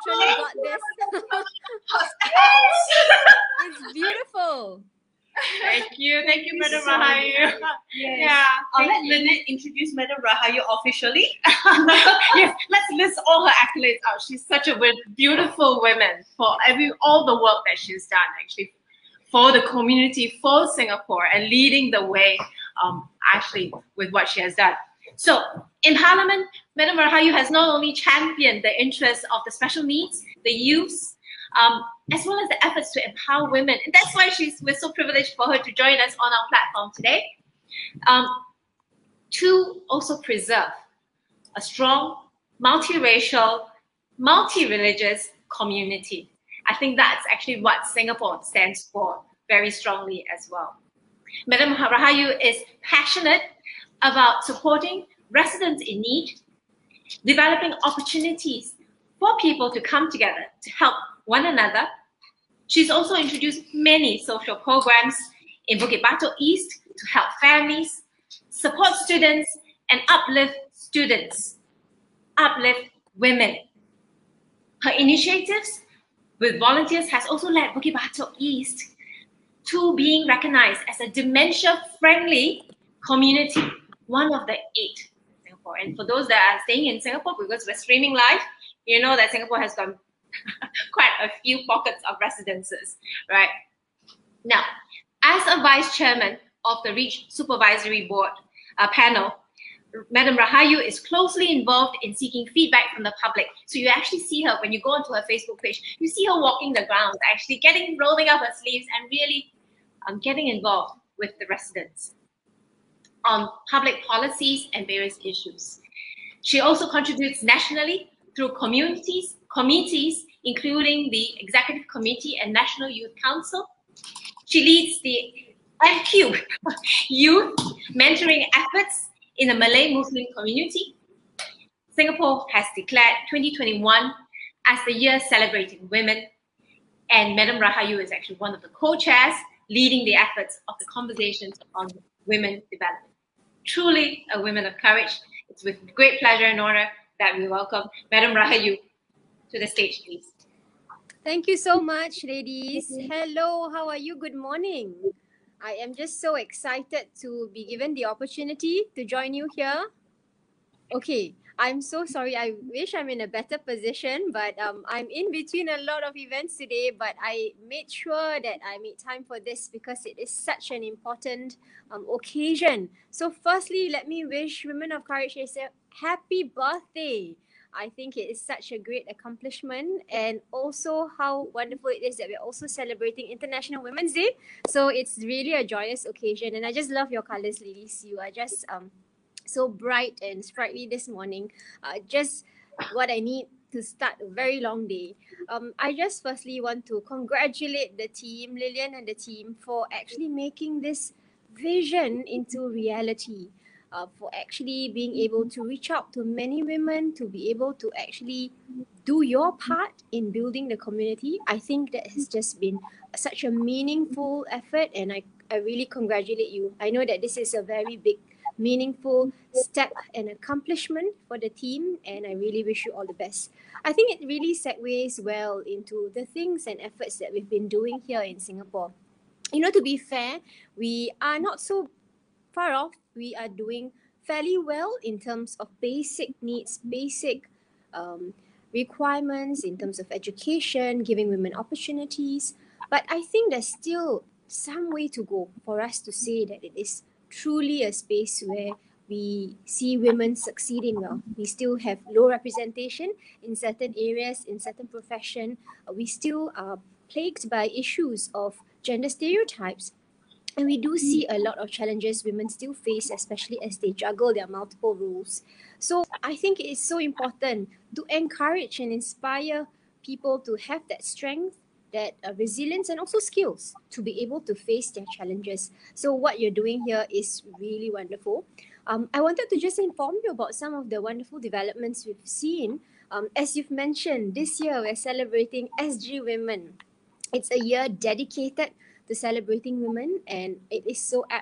literally got this. It's beautiful. Thank you, Madam so Rahayu. Yes. Yeah, I'll let Lynette introduce Madam Rahayu officially. yes. Let's list all her accolades out. She's such a beautiful woman for all the work that she's done actually for the community, for Singapore, and leading the way actually with what she has done. So in Parliament, Madam Rahayu has not only championed the interests of the special needs, the youths, as well as the efforts to empower women. And that's why we're so privileged for her to join us on our platform today, to also preserve a strong, multiracial, multi-religious community. I think that's actually what Singapore stands for very strongly as well. Madam Rahayu is passionate about supporting residents in need, developing opportunities for people to come together to help one another. She's also introduced many social programs in Bukit Batok East to help families, support students, and uplift students, uplift women. Her initiatives with volunteers has also led Bukit Batok East to being recognized as a dementia-friendly community, one of the 8 in Singapore. And for those that are staying in Singapore, because we're streaming live, you know that Singapore has got quite a few pockets of residences, right? Now, as a vice chairman of the REACH Supervisory Board panel, Madam Rahayu is closely involved in seeking feedback from the public. So you actually see her when you go onto her Facebook page, you see her walking the grounds, actually rolling up her sleeves and really getting involved with the residents on public policies and various issues. She also contributes nationally through committees, including the Executive Committee and National Youth Council. She leads the MQ youth mentoring efforts in the Malay Muslim community. Singapore has declared 2021 as the year celebrating women, and Madam Rahayu is actually one of the co-chairs leading the efforts of the conversations on women development. Truly a woman of courage. It's with great pleasure and honor that we welcome Madam Rahayu to the stage, please. Thank you so much, ladies. Hello, how are you? Good morning. I am just so excited to be given the opportunity to join you here. Okay, I'm so sorry. I wish I'm in a better position, but I'm in between a lot of events today, but I made sure that I made time for this because it is such an important occasion. So firstly, let me wish Women of Courage a happy birthday. I think it is such a great accomplishment, and also how wonderful it is that we're also celebrating International Women's Day. So it's really a joyous occasion, and I just love your colors, ladies. You are just so bright and sprightly this morning. Just what I need to start a very long day. I just firstly want to congratulate the team, Lillian and the team, for actually making this vision into reality. For actually being able to reach out to many women, to be able to actually do your part in building the community. I think that has just been such a meaningful effort, and I really congratulate you. I know that this is a very big, meaningful step and accomplishment for the team, and I really wish you all the best. I think it really segues well into the things and efforts that we've been doing here in Singapore. You know, to be fair, we are not so far off. We are doing fairly well in terms of basic needs, basic requirements in terms of education, giving women opportunities. But I think there's still some way to go for us to say that it is truly a space where we see women succeeding well. We still have low representation in certain areas, in certain professions. We still are plagued by issues of gender stereotypes. And we do see a lot of challenges women still face, especially as they juggle their multiple roles. So I think it is so important to encourage and inspire people to have that strength, that resilience, and also skills to be able to face their challenges. So what you're doing here is really wonderful. I wanted to just inform you about some of the wonderful developments we've seen. As you've mentioned, this year we're celebrating SG Women. It's a year dedicated to celebrating women, and it is so apt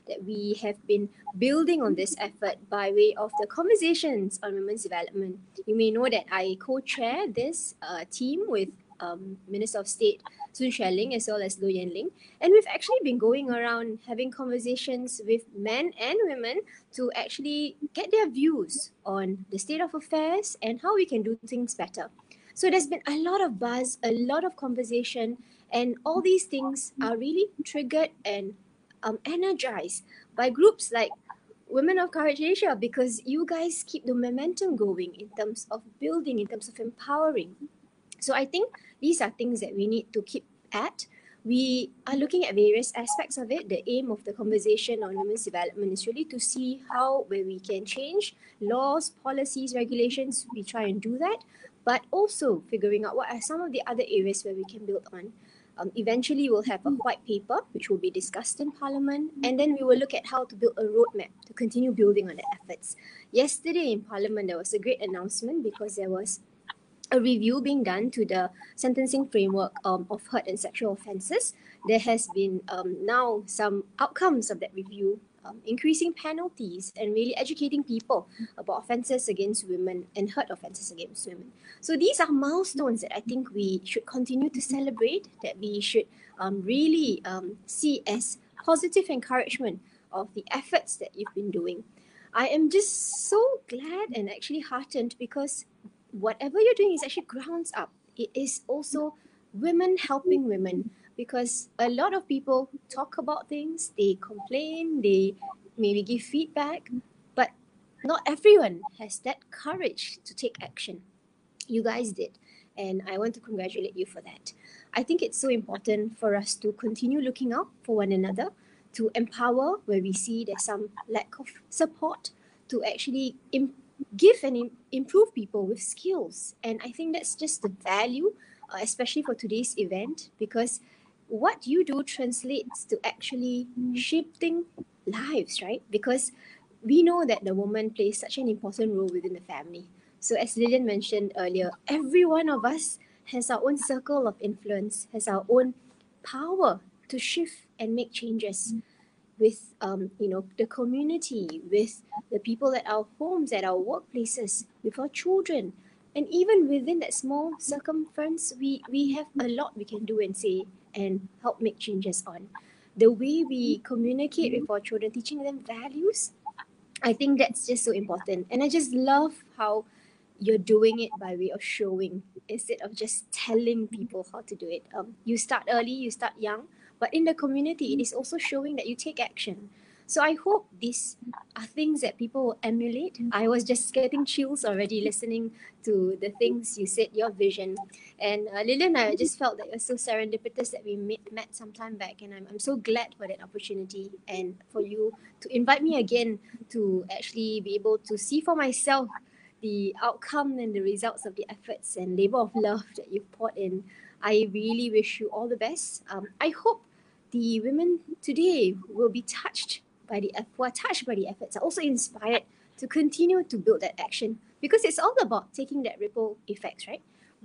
that we have been building on this effort by way of the Conversations on Women's Development. You may know that I co-chair this team with Minister of State Sun Xueling as well as Low Yen Ling. And we've actually been going around having conversations with men and women to actually get their views on the state of affairs and how we can do things better. So there's been a lot of buzz, a lot of conversation, and all these things are really triggered and energized by groups like Women of Courage Asia, because you guys keep the momentum going in terms of building, in terms of empowering. So I think these are things that we need to keep at. We are looking at various aspects of it. The aim of the Conversation on Women's Development is really to see how, where we can change laws, policies, regulations, we try and do that, but also figuring out what are some of the other areas where we can build on. Eventually, we'll have a white paper, which will be discussed in Parliament, and then we will look at how to build a roadmap to continue building on the efforts. Yesterday in Parliament, there was a great announcement because there was a review being done to the sentencing framework of hurt and sexual offences. There has been now some outcomes of that review, increasing penalties and really educating people about offences against women and hurt offences against women. So these are milestones that I think we should continue to celebrate, that we should really see as positive encouragement of the efforts that you've been doing. I am just so glad and actually heartened because whatever you're doing is actually grounds up. It is also women helping women, because a lot of people talk about things, they complain, they maybe give feedback, but not everyone has that courage to take action. You guys did, and I want to congratulate you for that. I think it's so important for us to continue looking out for one another, to empower where we see there's some lack of support, to actually give and improve people with skills. And I think that's just the value, especially for today's event, because what you do translates to actually shaping lives, right? Because we know that the woman plays such an important role within the family. So as Lillian mentioned earlier, every one of us has our own circle of influence, has our own power to shift and make changes with the community, with the people at our homes, at our workplaces, with our children. And even within that small circumference, we have a lot we can do and say and help make changes on. The way we communicate with our children, teaching them values, I think that's just so important. And I just love how you're doing it by way of showing instead of just telling people how to do it. You start early, you start young, but in the community, it is also showing that you take action. So I hope these are things that people will emulate. I was just getting chills already listening to the things you said, your vision. And Lillian, I just felt that it was so serendipitous that we met some time back. And I'm so glad for that opportunity and for you to invite me again to actually be able to see for myself the outcome and the results of the efforts and labor of love that you've poured in. I really wish you all the best. I hope the women today will be touched by who are touched by the efforts, are also inspired to continue to build that action, because it's all about taking that ripple effects, right?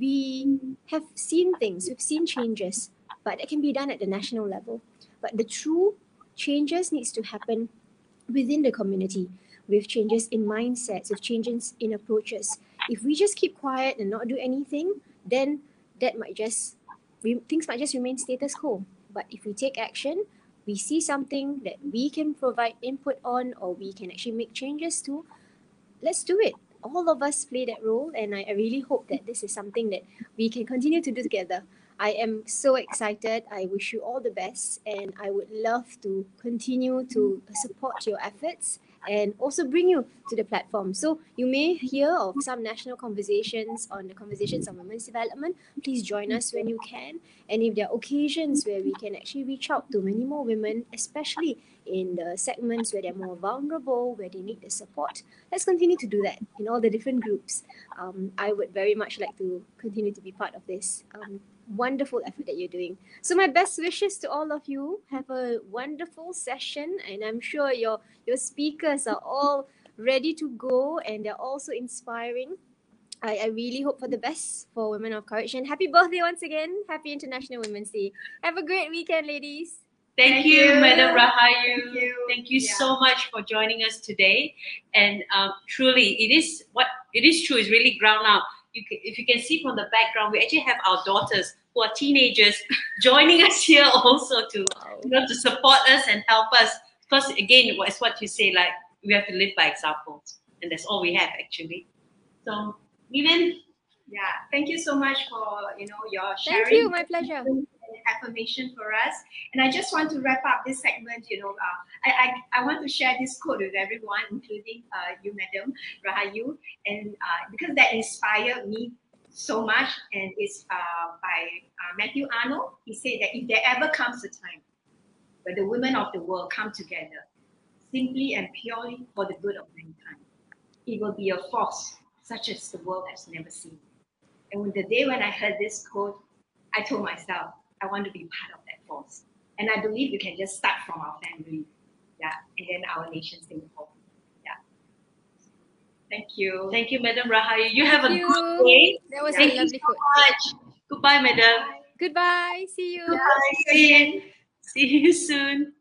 We have seen things, we've seen changes, but it can be done at the national level. But the true changes needs to happen within the community, with changes in mindsets, with changes in approaches. If we just keep quiet and not do anything, then things might just remain status quo. But if we take action, we see something that we can provide input on, or we can actually make changes to, let's do it. All of us play that role, and I really hope that this is something that we can continue to do together. I am so excited. I wish you all the best, and I would love to continue to support your efforts and also bring you to the platform. So you may hear of some national conversations on the Conversations on Women's Development. Please join us when you can. And if there are occasions where we can actually reach out to many more women, especially in the segments where they're more vulnerable, where they need the support, let's continue to do that in all the different groups. I would very much like to continue to be part of this wonderful effort that you're doing. So my best wishes to all of you. Have a wonderful session, and I'm sure your speakers are all ready to go and they're also inspiring. I really hope for the best for Women of Courage, and happy birthday once again. Happy International Women's Day. Have a great weekend, ladies. Thank you, Madam Rahayu. Thank you. Thank you Yeah. so much for joining us today. And truly, it is true. It's really ground out. If you can see from the background, we actually have our daughters who are teenagers joining us here also to to support us and help us. Because again, it's what you say, like we have to live by examples, and that's all we have actually. So, Vivian. Yeah, thank you so much for your sharing. Thank you, my pleasure. And affirmation for us. And I just want to wrap up this segment. I want to share this quote with everyone, including you, Madam Rahayu, and because that inspired me so much. And it's by Matthew Arnold. He said that if there ever comes a time where the women of the world come together simply and purely for the good of mankind, it will be a force such as the world has never seen. And the day when I heard this quote, I told myself, I want to be part of that force. And I believe we can just start from our family, and then our nation, Singapore. Thank you. Thank you, Madam Rahayu. You have a you. good day. That was Thank a you lovely so quote. much. Goodbye, Madam. Goodbye. See you. Bye. See you soon.